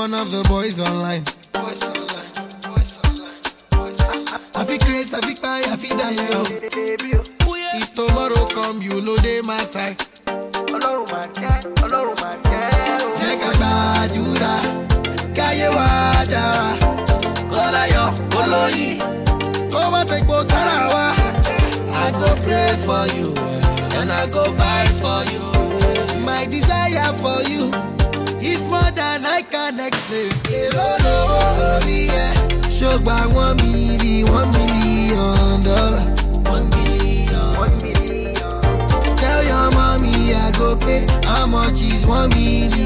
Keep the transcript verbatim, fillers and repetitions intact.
one of the boys online. Boys online, boys online, boys online. I feel crazy, I feel die, I feel die, yo. If tomorrow come, you know they my side. Ọlọ́run máa jẹ́, Ọlọ́run máa jẹ́. Jẹ́ ká gbàdúrà, káyé wa dára. Kọ́láyọ̀, kọ́lóyìn, kó má fẹ́ gbó sára wa. I go pray for you, and I go fight for you. My desire for you is more than I can explain. Shogba one million, one million dollar, one million, one million. Tell your mommy I go pay. How much is one million?